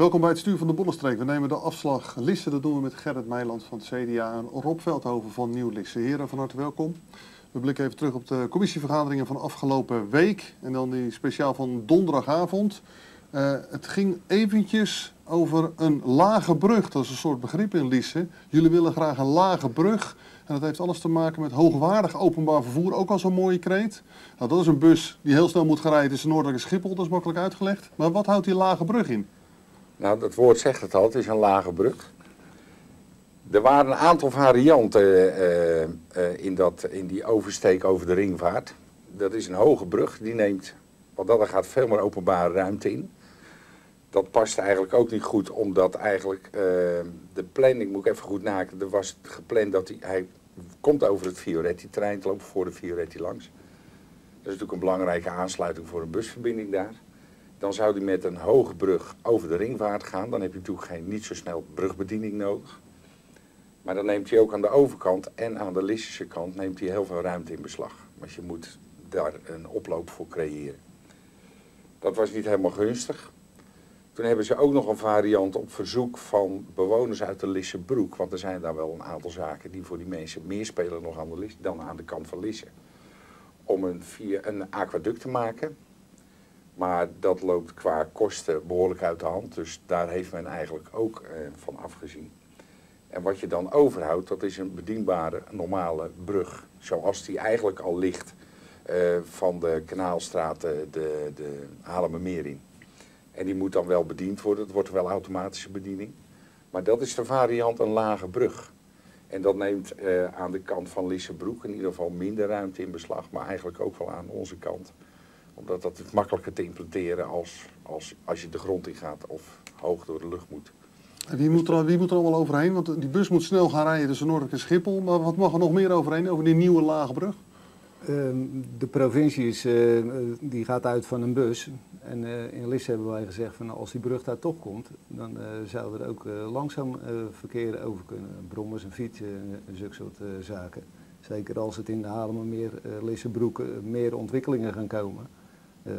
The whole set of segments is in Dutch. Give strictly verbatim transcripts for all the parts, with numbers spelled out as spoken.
Welkom bij het stuur van de Bollenstreek. We nemen de afslag Lisse, dat doen we met Gerrit Meiland van het C D A en Rob Veldhoven van Nieuw Lisse. Heren, van harte welkom. We blikken even terug op de commissievergaderingen van afgelopen week en dan die speciaal van donderdagavond. Uh, het ging eventjes over een lage brug, dat is een soort begrip in Lisse. Jullie willen graag een lage brug en dat heeft alles te maken met hoogwaardig openbaar vervoer, ook al zo'n mooie kreet. Nou, dat is een bus die heel snel moet gaan rijden tussen Noordelijk en Schiphol, dat is makkelijk uitgelegd. Maar wat houdt die lage brug in? Nou, dat woord zegt het al, het is een lage brug. Er waren een aantal varianten uh, uh, in, dat, in die oversteek over de ringvaart. Dat is een hoge brug, die neemt, want daar gaat veel meer openbare ruimte in. Dat past eigenlijk ook niet goed, omdat eigenlijk uh, de planning, moet ik even goed naken, er was gepland dat hij, hij komt over het Fioretti-terrein te lopen, voor de Fioretti langs. Dat is natuurlijk een belangrijke aansluiting voor een busverbinding daar. Dan zou hij met een hoge brug over de ringvaart gaan. Dan heb je natuurlijk geen, niet zo snel brugbediening nodig. Maar dan neemt hij ook aan de overkant en aan de Lissische kant neemt hij heel veel ruimte in beslag. Want je moet daar een oploop voor creëren. Dat was niet helemaal gunstig. Toen hebben ze ook nog een variant op verzoek van bewoners uit de Lissebroek. Want er zijn daar wel een aantal zaken die voor die mensen meer spelen nog aan de Lisse, dan aan de kant van Lisse. Om een, via een aquaduct te maken. Maar dat loopt qua kosten behoorlijk uit de hand. Dus daar heeft men eigenlijk ook eh, van afgezien. En wat je dan overhoudt, dat is een bedienbare normale brug. Zoals die eigenlijk al ligt uh, van de Kanaalstraat de, de, de Haarlemmermeer in. En die moet dan wel bediend worden. Het wordt wel automatische bediening. Maar dat is de variant een lage brug. En dat neemt uh, aan de kant van Lissebroek in ieder geval minder ruimte in beslag. Maar eigenlijk ook wel aan onze kant. Omdat dat is makkelijker te implementeren als, als, als je de grond in gaat of hoog door de lucht moet. En wie moet er, wie moet er allemaal overheen? Want die bus moet snel gaan rijden tussen Noordelijk en Schiphol. Maar wat mag er nog meer overheen, over die nieuwe lage brug? Uh, de provincie is, uh, die gaat uit van een bus. En uh, in Lisse hebben wij gezegd van als die brug daar toch komt, dan uh, zou er ook uh, langzaam uh, verkeer over kunnen. Brommers en fietsen en zulke soort uh, zaken. Zeker als het in de Haarlemmermeer, uh, Lissebroek uh, meer ontwikkelingen gaan komen. Uh,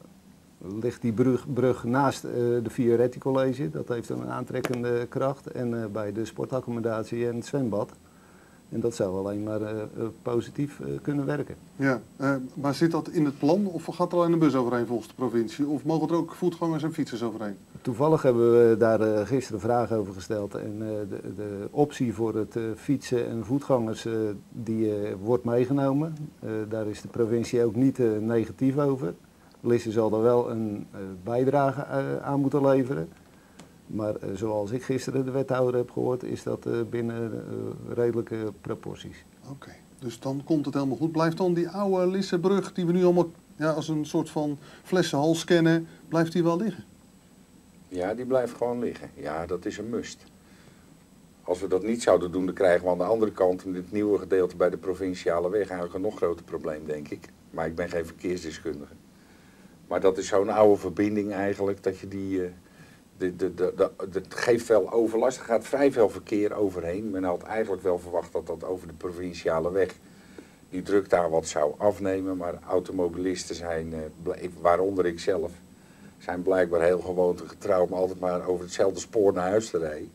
ligt die brug, brug naast uh, de Fioretti College, dat heeft een aantrekkende kracht. En uh, bij de sportaccommodatie en het zwembad. En dat zou alleen maar uh, uh, positief uh, kunnen werken. Ja, uh, maar zit dat in het plan of gaat er alleen een bus overheen volgens de provincie? Of mogen er ook voetgangers en fietsers overheen? Toevallig hebben we daar uh, gisteren vragen over gesteld. En uh, de, de optie voor het uh, fietsen en voetgangers uh, die uh, wordt meegenomen. Uh, daar is de provincie ook niet uh, negatief over. Lisse zal er wel een uh, bijdrage uh, aan moeten leveren. Maar uh, zoals ik gisteren de wethouder heb gehoord, is dat uh, binnen uh, redelijke proporties. Oké, okay, dus dan komt het helemaal goed. Blijft dan die oude Lissebrug, die we nu allemaal ja, als een soort van flessenhals kennen, blijft die wel liggen? Ja, die blijft gewoon liggen. Ja, dat is een must. Als we dat niet zouden doen, dan krijgen we aan de andere kant in dit nieuwe gedeelte bij de provinciale weg eigenlijk een nog groter probleem, denk ik. Maar ik ben geen verkeersdeskundige. Maar dat is zo'n oude verbinding eigenlijk, dat je die... Uh, de, de, de, de, het geeft wel overlast, er gaat vrij veel verkeer overheen. Men had eigenlijk wel verwacht dat dat over de provinciale weg, die druk daar wat zou afnemen. Maar automobilisten zijn, uh, waaronder ik zelf, zijn blijkbaar heel gewoontegetrouw om altijd maar over hetzelfde spoor naar huis te rijden.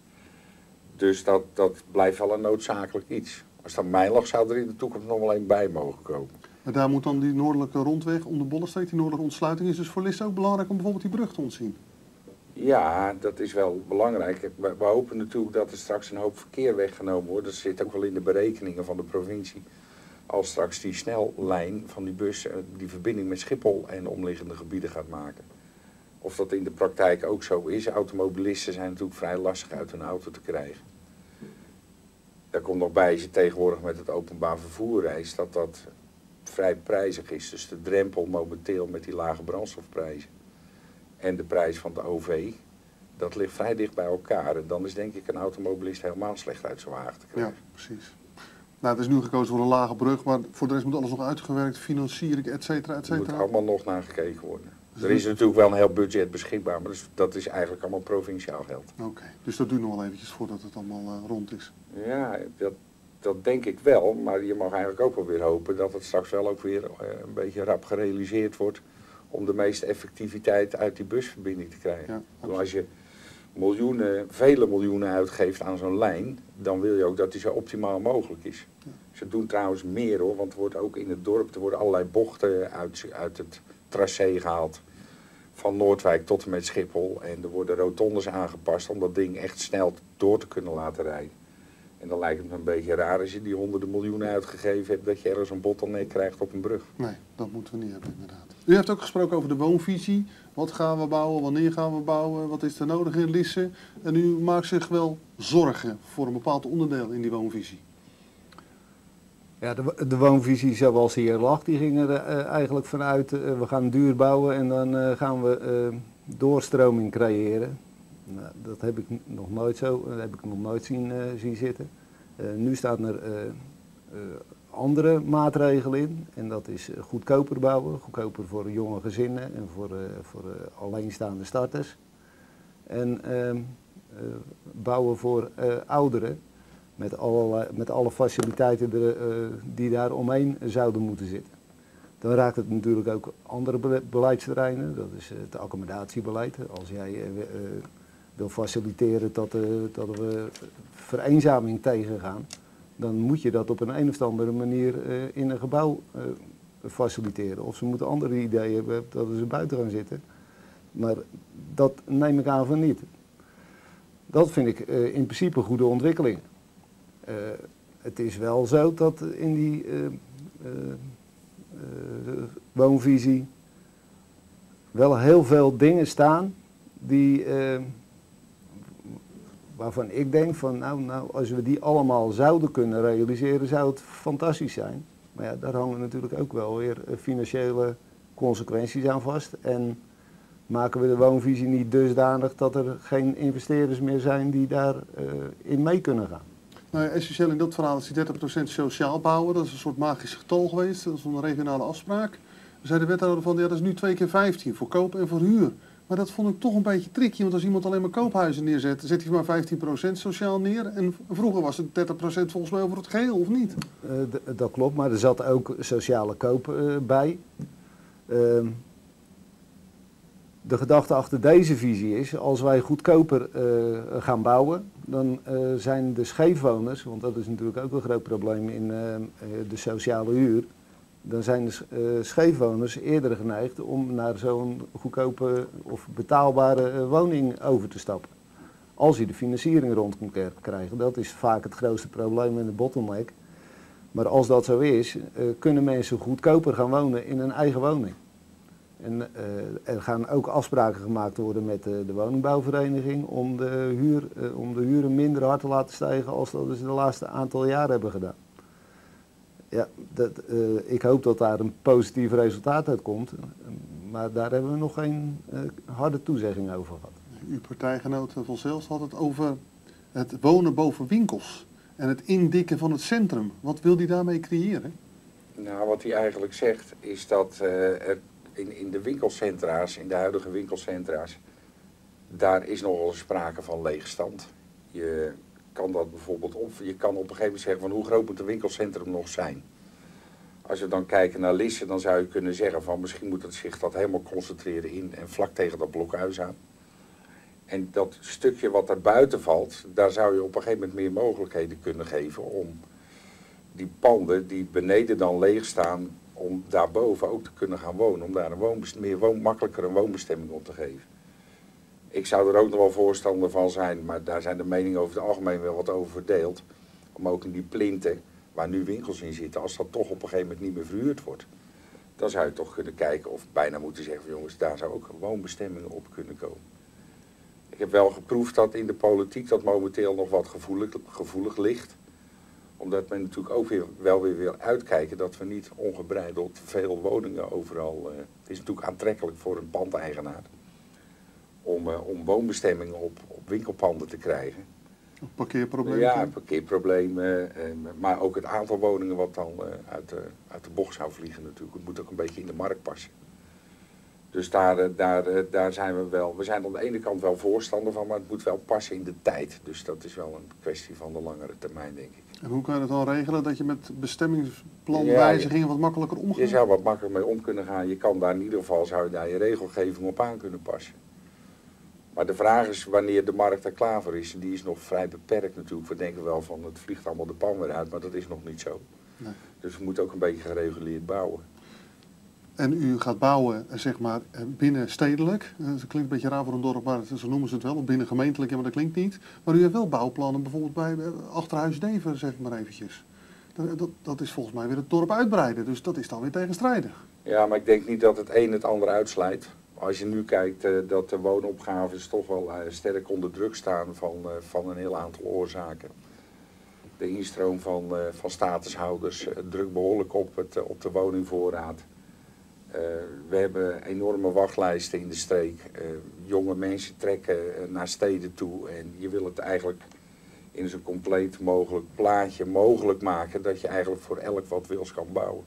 Dus dat, dat blijft wel een noodzakelijk iets. Als dat mij lag, zou er in de toekomst nog wel een bij mogen komen. Maar daar moet dan die noordelijke rondweg om de Bollenstreek, die noordelijke ontsluiting, is dus voor Lisse ook belangrijk om bijvoorbeeld die brug te ontzien? Ja, dat is wel belangrijk. We, we hopen natuurlijk dat er straks een hoop verkeer weggenomen wordt. Dat zit ook wel in de berekeningen van de provincie. Als straks die snellijn van die bus die verbinding met Schiphol en de omliggende gebieden gaat maken. Of dat in de praktijk ook zo is. Automobilisten zijn natuurlijk vrij lastig uit hun auto te krijgen. Daar komt nog bij, als je tegenwoordig met het openbaar vervoer reist, dat dat vrij prijzig is. Dus de drempel momenteel met die lage brandstofprijzen en de prijs van de O V, dat ligt vrij dicht bij elkaar. En dan is denk ik een automobilist helemaal slecht uit zijn wagen te krijgen. Ja, precies. Nou, het is nu gekozen voor een lage brug, maar voor de rest moet alles nog uitgewerkt, financiering, et cetera, et cetera. Er moet allemaal nog naar gekeken worden. Er is natuurlijk wel een heel budget beschikbaar, maar dat is eigenlijk allemaal provinciaal geld. Oké, okay, dus dat duurt nog wel eventjes voordat het allemaal uh, rond is. Ja, dat, dat denk ik wel, maar je mag eigenlijk ook wel weer hopen dat het straks wel ook weer uh, een beetje rap gerealiseerd wordt om de meeste effectiviteit uit die busverbinding te krijgen. Ja, als je miljoenen, vele miljoenen uitgeeft aan zo'n lijn, dan wil je ook dat die zo optimaal mogelijk is. Ja. Ze doen trouwens meer hoor, want er wordt ook in het dorp, er worden allerlei bochten uit, uit het tracé gehaald. Van Noordwijk tot en met Schiphol. En er worden rotondes aangepast om dat ding echt snel door te kunnen laten rijden. En dan lijkt het me een beetje raar als je die honderden miljoenen uitgegeven hebt, dat je ergens een bottleneck krijgt op een brug. Nee, dat moeten we niet hebben inderdaad. U heeft ook gesproken over de woonvisie. Wat gaan we bouwen, wanneer gaan we bouwen, wat is er nodig in Lisse? En u maakt zich wel zorgen voor een bepaald onderdeel in die woonvisie. Ja, de, de woonvisie zoals hier lag, die ging er uh, eigenlijk vanuit, uh, we gaan duur bouwen en dan uh, gaan we uh, doorstroming creëren. Nou, dat heb ik nog nooit zo, dat heb ik nog nooit zien, uh, zien zitten. Uh, nu staan er uh, uh, andere maatregelen in en dat is uh, goedkoper bouwen, goedkoper voor jonge gezinnen en voor, uh, voor uh, alleenstaande starters. En uh, uh, bouwen voor uh, ouderen. Met alle, met alle faciliteiten er, uh, die daar omheen zouden moeten zitten. Dan raakt het natuurlijk ook andere be beleidsterreinen, dat is uh, het accommodatiebeleid. Als jij uh, uh, wil faciliteren dat, uh, dat we vereenzaming tegengaan, dan moet je dat op een, een of andere manier uh, in een gebouw uh, faciliteren. Of ze moeten andere ideeën hebben dat ze buiten gaan zitten. Maar dat neem ik aan van niet. Dat vind ik uh, in principe een goede ontwikkeling. Uh, het is wel zo dat in die uh, uh, uh, woonvisie wel heel veel dingen staan die, uh, waarvan ik denk van nou, nou, als we die allemaal zouden kunnen realiseren, zou het fantastisch zijn. Maar ja, daar hangen natuurlijk ook wel weer financiële consequenties aan vast. En maken we de woonvisie niet dusdanig dat er geen investeerders meer zijn die daarin uh, mee kunnen gaan. Nou ja, essentieel in dat verhaal is die dertig procent sociaal bouwen. Dat is een soort magisch getal geweest. Dat is een regionale afspraak. We zei de wethouder van, ja, dat is nu twee keer vijftien voor koop en voor huur. Maar dat vond ik toch een beetje tricky, want als iemand alleen maar koophuizen neerzet, zet hij maar vijftien procent sociaal neer. En vroeger was het dertig procent volgens mij over het geheel, of niet? Uh, dat klopt, maar er zat ook sociale koop uh, bij. Uh, De gedachte achter deze visie is, als wij goedkoper uh, gaan bouwen, dan uh, zijn de scheefwoners, want dat is natuurlijk ook een groot probleem in uh, de sociale huur, dan zijn de uh, scheefwoners eerder geneigd om naar zo'n goedkope of betaalbare uh, woning over te stappen. Als je de financiering rond kunt krijgen, dat is vaak het grootste probleem in de bottleneck. Maar als dat zo is, uh, kunnen mensen goedkoper gaan wonen in een eigen woning. En uh, er gaan ook afspraken gemaakt worden met uh, de woningbouwvereniging om de, huur, uh, om de huren minder hard te laten stijgen als dat ze de laatste aantal jaren hebben gedaan. Ja, dat, uh, ik hoop dat daar een positief resultaat uit komt, maar daar hebben we nog geen uh, harde toezegging over gehad. Uw partijgenoot Van Zelst had het over het wonen boven winkels en het indikken van het centrum. Wat wil hij daarmee creëren? Nou, wat hij eigenlijk zegt is dat uh, er In, in de winkelcentra's, in de huidige winkelcentra's, daar is nogal sprake van leegstand. Je kan dat bijvoorbeeld op, je kan op een gegeven moment zeggen van hoe groot moet een winkelcentrum nog zijn. Als we dan kijken naar Lisse, dan zou je kunnen zeggen van misschien moet het zich dat helemaal concentreren in en vlak tegen dat blokhuis aan. En dat stukje wat daar buiten valt, daar zou je op een gegeven moment meer mogelijkheden kunnen geven om die panden die beneden dan leeg staan, om daarboven ook te kunnen gaan wonen, om daar een woonbest- meer woon, makkelijker een woonbestemming op te geven. Ik zou er ook nog wel voorstander van zijn, maar daar zijn de meningen over het algemeen wel wat over verdeeld, om ook in die plinten, waar nu winkels in zitten, als dat toch op een gegeven moment niet meer verhuurd wordt, dan zou je toch kunnen kijken of bijna moeten zeggen van jongens, daar zou ook woonbestemmingen op kunnen komen. Ik heb wel geproefd dat in de politiek dat momenteel nog wat gevoelig, gevoelig ligt. Omdat men natuurlijk ook weer, wel weer wil uitkijken dat we niet ongebreideld veel woningen overal... Uh, het is natuurlijk aantrekkelijk voor een pandeigenaar om, uh, om woonbestemmingen op, op winkelpanden te krijgen. Parkeerproblemen? Ja, parkeerproblemen, uh, maar ook het aantal woningen wat dan uh, uit, de, uit de bocht zou vliegen natuurlijk. Het moet ook een beetje in de markt passen. Dus daar, daar, daar zijn we wel, we zijn aan de ene kant wel voorstander van, maar het moet wel passen in de tijd. Dus dat is wel een kwestie van de langere termijn, denk ik. En hoe kan je dat dan regelen, dat je met bestemmingsplanwijzigingen ja, wat makkelijker omgaat? Je zou wat makkelijker mee om kunnen gaan. Je kan daar in ieder geval, zou je daar je regelgeving op aan kunnen passen. Maar de vraag is wanneer de markt er klaar voor is. En die is nog vrij beperkt natuurlijk. We denken wel van het vliegt allemaal de pan weer uit, maar dat is nog niet zo. Nee. Dus we moeten ook een beetje gereguleerd bouwen. En u gaat bouwen, zeg maar, binnen stedelijk. Dat klinkt een beetje raar voor een dorp, maar zo noemen ze het wel. Of binnen gemeentelijk, ja, maar dat klinkt niet. Maar u heeft wel bouwplannen, bijvoorbeeld bij Achterhuis Deventer, zeg maar eventjes. Dat, dat, dat is volgens mij weer het dorp uitbreiden, dus dat is dan weer tegenstrijdig. Ja, maar ik denk niet dat het een het ander uitsluit. Als je nu kijkt uh, dat de woonopgaves toch wel uh, sterk onder druk staan van, uh, van een heel aantal oorzaken. De instroom van, uh, van statushouders uh, drukt behoorlijk op, het, uh, op de woningvoorraad. Uh, we hebben enorme wachtlijsten in de streek. Uh, jonge mensen trekken uh, naar steden toe en je wil het eigenlijk in zo'n compleet mogelijk plaatje mogelijk maken dat je eigenlijk voor elk wat wils kan bouwen.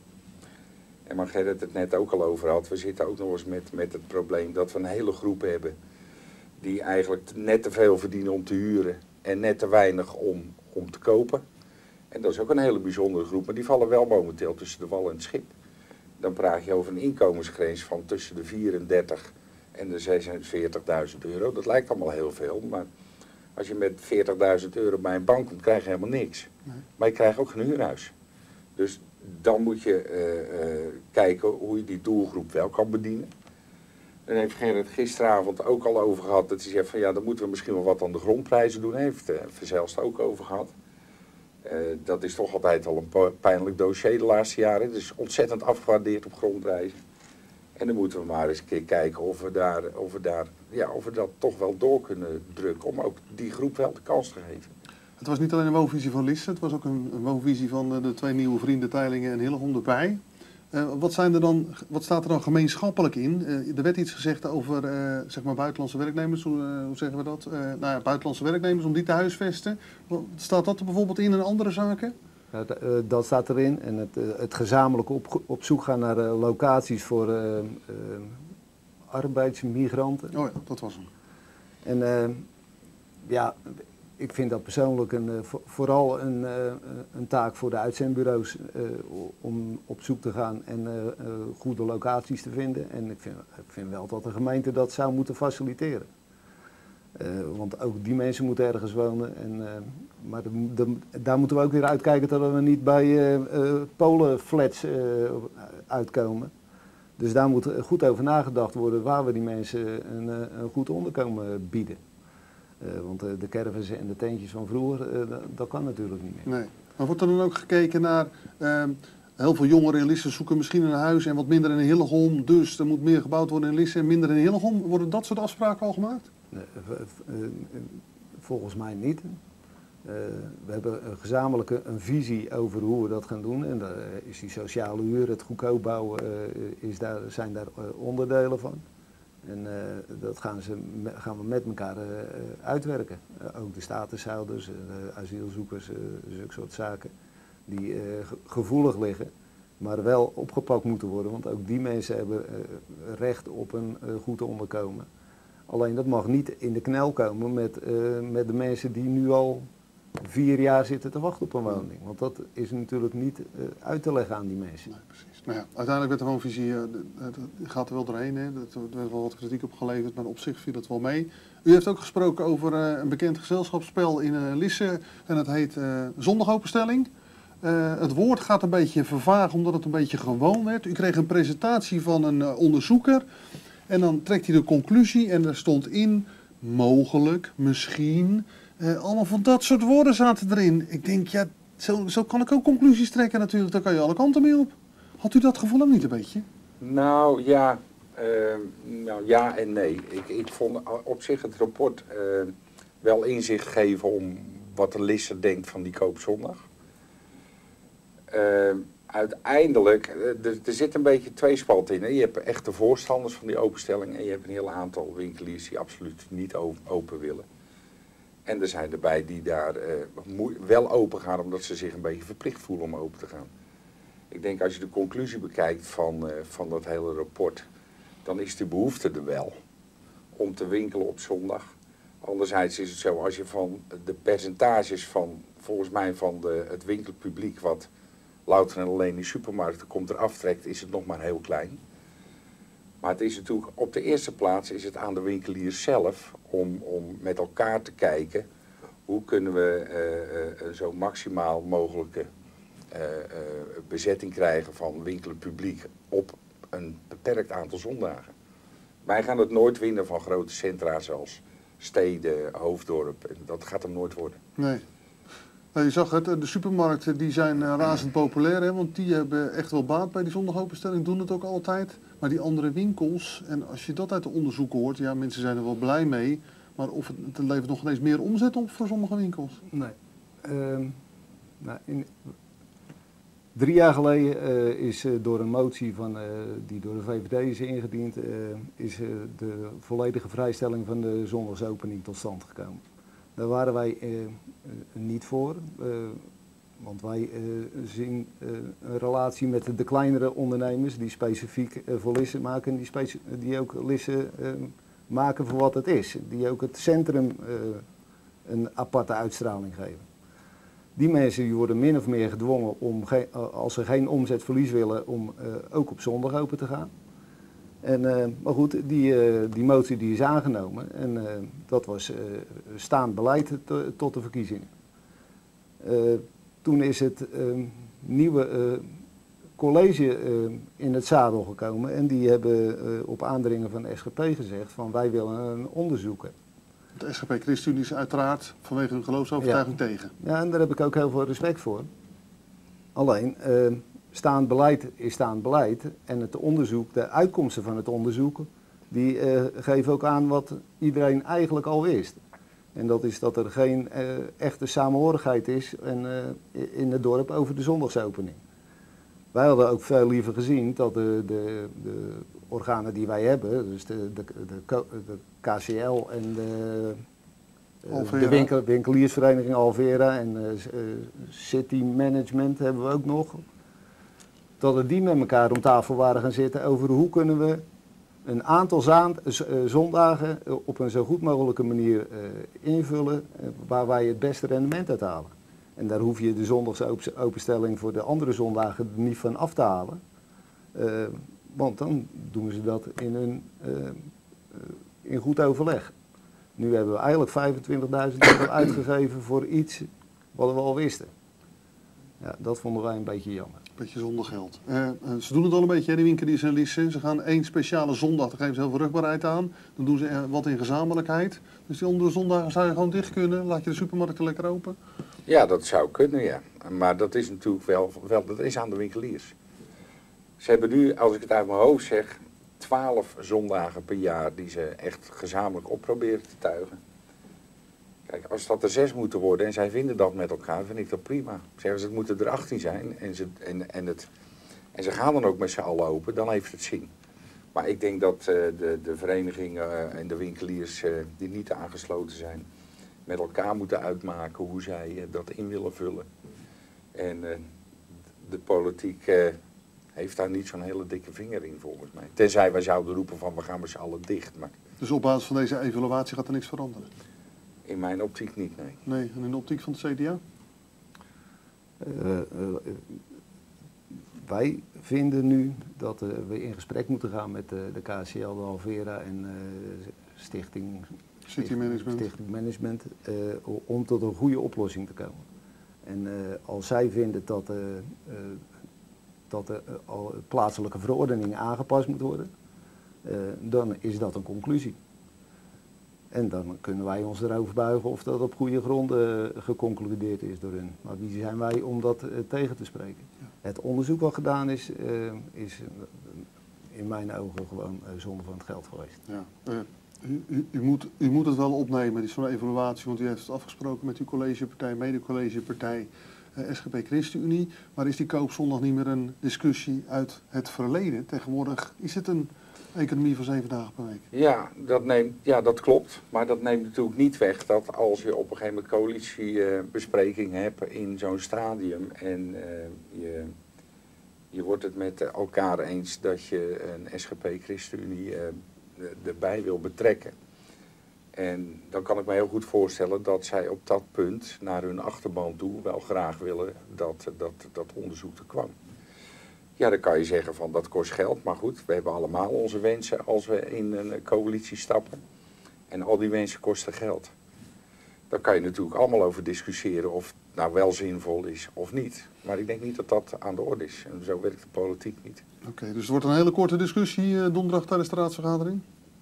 En waar Gerrit het net ook al over had, we zitten ook nog eens met, met het probleem dat we een hele groep hebben die eigenlijk net te veel verdienen om te huren en net te weinig om, om te kopen. En dat is ook een hele bijzondere groep, maar die vallen wel momenteel tussen de wal en het schip. Dan praat je over een inkomensgrens van tussen de vierendertig en de zesenveertigduizend euro. Dat lijkt allemaal heel veel, maar als je met veertigduizend euro bij een bank komt, krijg je helemaal niks. Nee. Maar je krijgt ook geen huurhuis. Dus dan moet je uh, uh, kijken hoe je die doelgroep wel kan bedienen. Daar heeft Gerrit gisteravond ook al over gehad. Dat hij zegt van ja, dan moeten we misschien wel wat aan de grondprijzen doen. Hij heeft uh, Verzelst ook over gehad. Uh, dat is toch altijd al een pijnlijk dossier de laatste jaren. Het is ontzettend afgewaardeerd op grondprijzen. En dan moeten we maar eens een keer kijken of we, daar, of, we daar, ja, of we dat toch wel door kunnen drukken. Om ook die groep wel de kans te geven. Het was niet alleen een woonvisie van Lisse, het was ook een, een woonvisie van de twee nieuwe vrienden Teylingen en Hillegom erbij. Uh, wat, zijn er dan, wat staat er dan gemeenschappelijk in? Uh, er werd iets gezegd over uh, zeg maar buitenlandse werknemers, hoe, uh, hoe zeggen we dat? Uh, nou ja, buitenlandse werknemers om die te huisvesten. Staat dat er bijvoorbeeld in en andere zaken? Ja, d- uh, dat staat erin en het, uh, het gezamenlijk op, op zoek gaan naar uh, locaties voor uh, uh, arbeidsmigranten. Oh ja, dat was hem. En uh, ja... Ik vind dat persoonlijk een, vooral een, een taak voor de uitzendbureaus uh, om op zoek te gaan en uh, uh, goede locaties te vinden. En ik vind, ik vind wel dat de gemeente dat zou moeten faciliteren. Uh, want ook die mensen moeten ergens wonen. En, uh, maar de, de, daar moeten we ook weer uitkijken dat we niet bij uh, uh, Polenflats uh, uitkomen. Dus daar moet goed over nagedacht worden waar we die mensen een, een goed onderkomen bieden. Uh, want uh, de caravans en de tentjes van vroeger, uh, dat, dat kan natuurlijk niet meer. Nee. Maar wordt er dan ook gekeken naar, uh, heel veel jongeren in Lisse zoeken misschien een huis en wat minder in Hillegom, dus er moet meer gebouwd worden in Lisse en minder in Hillegom. Worden dat soort afspraken al gemaakt? Nee, uh, uh, volgens mij niet. Uh, we hebben een gezamenlijke een visie over hoe we dat gaan doen en daar is die sociale huur, het goedkoop bouwen, uh, is daar, zijn daar uh, onderdelen van. En uh, dat gaan, ze, gaan we met elkaar uh, uitwerken. Uh, ook de statushouders, uh, de asielzoekers, uh, zulke soort zaken die uh, gevoelig liggen, maar wel opgepakt moeten worden. Want ook die mensen hebben uh, recht op een uh, goed onderkomen. Alleen dat mag niet in de knel komen met, uh, met de mensen die nu al vier jaar zitten te wachten op een woning. Want dat is natuurlijk niet uh, uit te leggen aan die mensen. Nee, precies. Nou ja, uiteindelijk werd de woonvisie, uh, gaat er wel doorheen. Hè. Er werd wel wat kritiek op geleverd, maar op zich viel het wel mee. U heeft ook gesproken over uh, een bekend gezelschapsspel in uh, Lisse. En dat heet uh, Zondagopenstelling. Uh, het woord gaat een beetje vervagen omdat het een beetje gewoon werd. U kreeg een presentatie van een uh, onderzoeker. En dan trekt hij de conclusie en er stond in, mogelijk, misschien. Uh, allemaal van dat soort woorden zaten erin. Ik denk, ja, zo, zo kan ik ook conclusies trekken natuurlijk. Daar kan je alle kanten mee op. Had u dat gevoel ook niet een beetje? Nou ja, uh, nou, ja en nee. Ik, ik vond op zich het rapport uh, wel inzicht geven om wat de Lisse denkt van die koopzondag. Uh, uiteindelijk, uh, er, er zit een beetje tweespalt in. Hè. Je hebt echt de voorstanders van die openstelling en je hebt een heel aantal winkeliers die absoluut niet open willen. En er zijn erbij die daar uh, wel open gaan omdat ze zich een beetje verplicht voelen om open te gaan. Ik denk als je de conclusie bekijkt van, uh, van dat hele rapport, dan is de behoefte er wel om te winkelen op zondag. Anderzijds is het zo, als je van de percentages van, volgens mij van de, het winkelpubliek wat louter en alleen in supermarkten komt er aftrekt, is het nog maar heel klein. Maar het is natuurlijk, op de eerste plaats is het aan de winkeliers zelf om, om met elkaar te kijken hoe kunnen we uh, uh, zo maximaal mogelijke uh, uh, bezetting krijgen van winkelend publiek op een beperkt aantal zondagen. Wij gaan het nooit winnen van grote centra zoals steden, hoofddorp. Dat gaat hem nooit worden. Nee. Nou, je zag het, de supermarkten die zijn uh, razend populair, hè, want die hebben echt wel baat bij die zondagopenstelling, doen het ook altijd. Maar die andere winkels, en als je dat uit de onderzoeken hoort, ja, mensen zijn er wel blij mee, maar of het, het levert nog ineens meer omzet op voor sommige winkels? Nee. Uh, nou, in, drie jaar geleden uh, is uh, door een motie van, uh, die door de V V D is ingediend, uh, is uh, de volledige vrijstelling van de zondagsopening tot stand gekomen. Daar waren wij uh, uh, niet voor, uh, want wij uh, zien uh, een relatie met de, de kleinere ondernemers die specifiek uh, voor Lisse maken, die, speci- die ook Lisse uh, maken voor wat het is. Die ook het centrum uh, een aparte uitstraling geven. Die mensen die worden min of meer gedwongen om, ge- als ze geen omzetverlies willen, om uh, ook op zondag open te gaan. En, uh, maar goed, die, uh, die motie die is aangenomen en uh, dat was uh, staand beleid to, tot de verkiezingen. Uh, toen is het uh, nieuwe uh, college uh, in het zadel gekomen en die hebben uh, op aandringen van de S G P gezegd van wij willen een onderzoek hebben. De S G P ChristenUnie is uiteraard vanwege hun geloofsovertuiging ja. tegen. Ja, en daar heb ik ook heel veel respect voor. Alleen, uh, staand beleid is staand beleid en het onderzoek, de uitkomsten van het onderzoek, die uh, geven ook aan wat iedereen eigenlijk al wist. En dat is dat er geen uh, echte samenhorigheid is en, uh, in het dorp over de zondagsopening. Wij hadden ook veel liever gezien dat de, de, de organen die wij hebben, dus de, de, de, de K C L en de, uh, de winkel, winkeliersvereniging Alvera en uh, City Management hebben we ook nog, dat er die met elkaar om tafel waren gaan zitten over hoe kunnen we een aantal zaand, uh, zondagen uh, op een zo goed mogelijke manier uh, invullen uh, waar wij het beste rendement uit halen. En daar hoef je de zondagsopenstelling voor de andere zondagen niet van af te halen. Uh, want dan doen ze dat in, hun, uh, uh, in goed overleg. Nu hebben we eigenlijk vijfentwintigduizend euro uitgegeven voor iets wat we al wisten. Ja, dat vonden wij een beetje jammer. Beetje zonder geld. Uh, uh, ze doen het al een beetje, hè, die winkeliers en Lisse. Ze gaan één speciale zondag, daar geven ze heel veel rugbaarheid aan. Dan doen ze uh, wat in gezamenlijkheid. Dus die andere zondagen zou je gewoon dicht kunnen. Laat je de supermarkten lekker open. Ja, dat zou kunnen, ja. Maar dat is natuurlijk wel, wel dat is aan de winkeliers. Ze hebben nu, als ik het uit mijn hoofd zeg, twaalf zondagen per jaar die ze echt gezamenlijk op proberen te tuigen. Kijk, als dat er zes moeten worden en zij vinden dat met elkaar, vind ik dat prima. Zeggen ze, het moeten er achttien zijn en ze, en, en, het, en ze gaan dan ook met z'n allen open, dan heeft het zin. Maar ik denk dat uh, de, de verenigingen uh, en de winkeliers uh, die niet aangesloten zijn, met elkaar moeten uitmaken hoe zij uh, dat in willen vullen. En uh, de politiek uh, heeft daar niet zo'n hele dikke vinger in volgens mij. Tenzij wij zouden roepen van we gaan met z'n allen dicht. Maar Dus op basis van deze evaluatie gaat er niks veranderen? in mijn optiek niet, nee. Nee, en in de optiek van de C D A? Uh, uh, wij vinden nu dat uh, we in gesprek moeten gaan met uh, de K C L, de Alvera en uh, Stichting City Management. Stichting Management uh, om tot een goede oplossing te komen. En uh, als zij vinden dat, uh, uh, dat de uh, plaatselijke verordening aangepast moet worden, uh, dan is dat een conclusie. En dan kunnen wij ons erover buigen of dat op goede gronden uh, geconcludeerd is door hun. Maar wie zijn wij om dat uh, tegen te spreken? Ja. Het onderzoek wat gedaan is, uh, is uh, in mijn ogen gewoon uh, zonde van het geld geweest. Ja. Uh, u, u, u, moet, u moet het wel opnemen, die zo'n evaluatie, want u heeft het afgesproken met uw collegepartij, mede-collegepartij uh, S G P ChristenUnie. Maar is die koopzondag niet meer een discussie uit het verleden? Tegenwoordig is het een economie van zeven dagen per week. Ja, dat neemt, ja, dat klopt. Maar dat neemt natuurlijk niet weg dat als je op een gegeven moment coalitiebespreking uh, hebt in zo'n stadium en uh, je, je wordt het met elkaar eens dat je een S G P ChristenUnie uh, erbij wil betrekken. En dan kan ik me heel goed voorstellen dat zij op dat punt naar hun achterban toe wel graag willen dat dat, dat onderzoek er kwam. Ja, dan kan je zeggen van dat kost geld. Maar goed, we hebben allemaal onze wensen als we in een coalitie stappen. En al die wensen kosten geld. Daar kan je natuurlijk allemaal over discussiëren of het nou wel zinvol is of niet. Maar ik denk niet dat dat aan de orde is. En zo werkt de politiek niet. Oké, okay, dus het wordt een hele korte discussie uh, donderdag tijdens de raadsvergadering?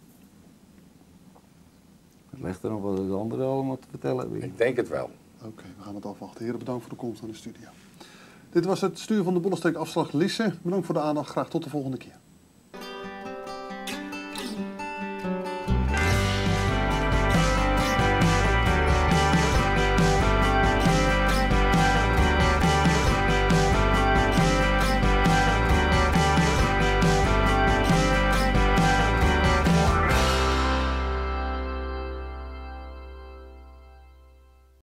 Het legt er nog wat de anderen allemaal te vertellen hebben. Ik denk het wel. Oké, okay, we gaan het afwachten. Heren, bedankt voor de komst naar de studio. Dit was het stuur van de Bollesteek afslag Lisse. Bedankt voor de aandacht. Graag tot de volgende keer.